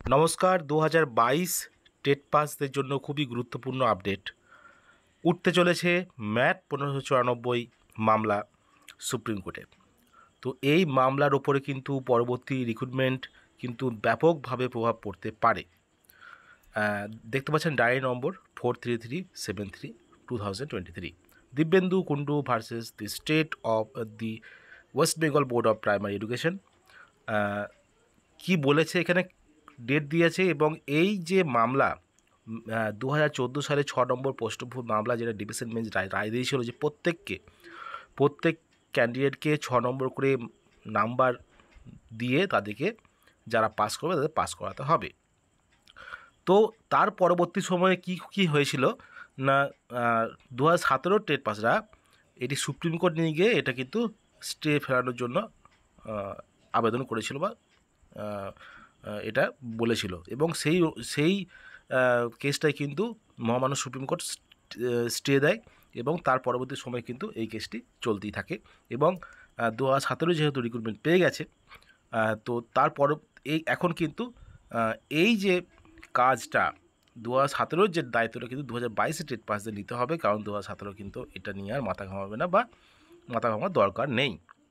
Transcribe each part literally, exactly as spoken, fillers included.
নমস্কার। দু হাজার বাইশ টেট পাসদের জন্য খুবই গুরুত্বপূর্ণ আপডেট। উঠতে চলেছে ম্যাট পনেরোশো চুরানব্বই মামলা সুপ্রিম কোর্টে। তো এই মামলার ওপরে কিন্তু পরবর্তী রিক্রুটমেন্ট কিন্তু ব্যাপকভাবে প্রভাব পড়তে পারে। দেখতে পাচ্ছেন diary number four three three seven three two thousand twenty three Dibyendu Kundu versus the state of the West Bengal board of primary education. কি বলেছে এখানে, ডেট দিয়েছে, এবং এই যে মামলা দু হাজার চোদ্দো সালে ছ নম্বর পোস্টভূত মামলা, যেটা ডিভিশন বেঞ্চ রায় রায় দিয়েছিল যে প্রত্যেককে প্রত্যেক ক্যান্ডিডেটকে ছ নম্বর করে নাম্বার দিয়ে তাদেরকে যারা পাস করবে তাদের পাস করাতে হবে। তো তার পরবর্তী সময়ে কি কি হয়েছিল না, দু হাজার সতেরোর টেট পাসরা এটি সুপ্রিম কোর্ট নিয়ে গিয়ে এটা কিন্তু স্টে ফেরানোর জন্য আবেদন করেছিল বা এটা বলেছিল, এবং সেই সেই কেসটাই কিন্তু মহামান্য সুপ্রিম কোর্ট স্টে দেয়, এবং তার পরবর্তী সময় কিন্তু এই কেসটি চলতেই থাকে। এবং দু হাজার সতেরো যেহেতু রিক্রুটমেন্ট পেয়ে গেছে, তো তার পর এই এখন কিন্তু এই যে কাজটা দু হাজার সতেরোর যে দায়িত্বটা কিন্তু দু হাজার বাইশে টেট পাসদের নিতে হবে, কারণ দু হাজার সতেরো কিন্তু এটা নিয়ে আর মাথা ঘামাবে না বা মাথা ঘামার দরকার নেই।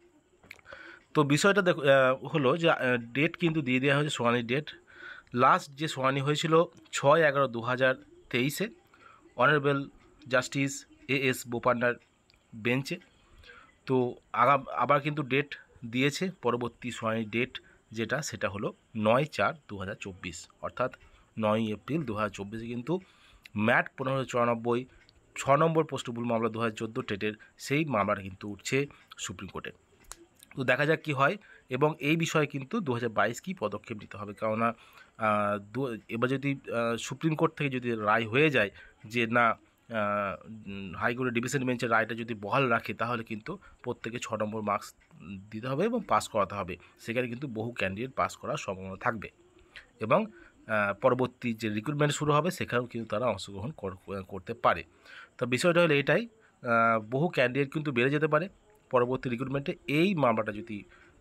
তো বিষয়টা দেখ হলো যে ডেট কিন্তু দিয়ে দেওয়া হয়েছে, শুনানির ডেট। লাস্ট যে শুনানি হয়েছিল ছয় এগারো দু হাজার তেইশে অনারেবল জাস্টিস এ এস বোপান্নার বেঞ্চে। তো আগা আবার কিন্তু ডেট দিয়েছে, পরবর্তী শুনানির ডেট যেটা সেটা হলো নয় চার দু হাজার চব্বিশ, অর্থাৎ নয় এপ্রিল দু হাজার চব্বিশে কিন্তু ম্যাট পনেরোশো চুরানব্বই ছ নম্বর পোস্টভুল মামলা দু হাজার চোদ্দো টেটের সেই মামলাটা কিন্তু উঠছে সুপ্রিম কোর্টে। তো দেখা যাক কী হয়, এবং এই বিষয়ে কিন্তু দু হাজার বাইশ কী পদক্ষেপ নিতে হবে। কেননা এবার যদি সুপ্রিম কোর্ট থেকে যদি রায় হয়ে যায় যে না, হাইকোর্টের ডিভিশন বেঞ্চের রায়টা যদি বহাল রাখে, তাহলে কিন্তু প্রত্যেকে ছ নম্বর মার্কস দিতে হবে এবং পাস করাতে হবে। সেখানে কিন্তু বহু ক্যান্ডিডেট পাস করার সম্ভাবনা থাকবে, এবং পরবর্তী যে রিক্রুটমেন্ট শুরু হবে সেখানেও কিন্তু তারা অংশগ্রহণ করতে পারে। তো বিষয়টা হলো এটাই, বহু ক্যান্ডিডেট কিন্তু বেড়ে যেতে পারে পরবর্তী রিক্রুটমেন্টে। এই মামলাটা যদি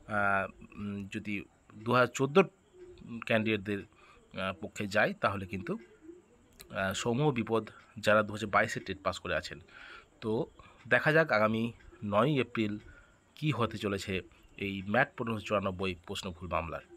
যদি দু হাজার চোদ্দোর ক্যান্ডিডেটদের পক্ষে যায়, তাহলে কিন্তু সমূহ বিপদ যারা দু হাজার বাইশে টেট পাস করে আছেন। তো দেখা যাক আগামী নয় এপ্রিল কি হতে চলেছে এই ম্যাট পনেরোশো চুরানব্বই প্রশ্নভুল মামলার।